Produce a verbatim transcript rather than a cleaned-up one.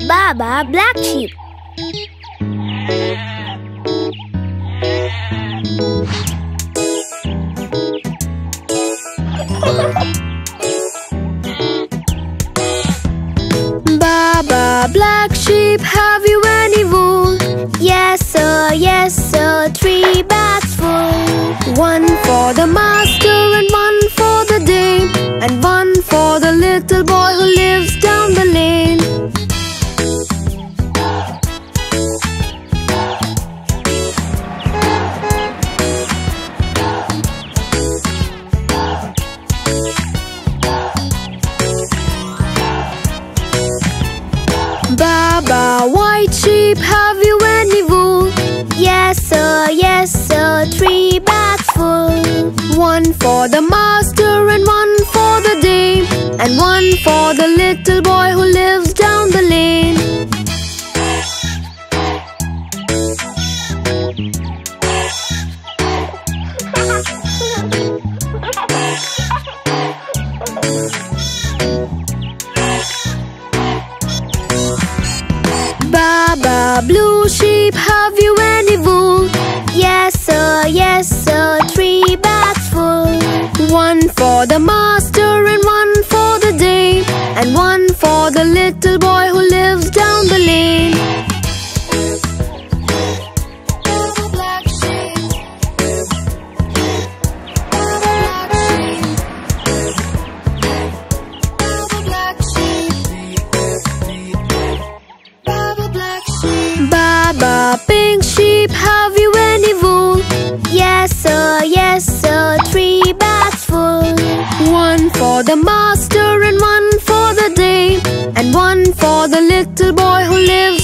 Baba Black Sheep. Baba Black Sheep, have you any wool? Yes sir, yes sir, three bags full. One for the master and one for the dame, and one for the little boy who lives down the lane. Baba White Sheep, have you any wool? Yes sir, yes sir, three bags full. One for the master and one for the dame, and one for the little boy who lives down the lane. Baba Blue Sheep, have you any wool? Yes sir, yes sir, three bags full. One for the master and one for the dame, and one for the little boy who lives down the lane. Baba Pink Sheep, have you any wool? Yes sir, yes sir, three bags full. One for the master and one for the dame, and one for the little boy who lives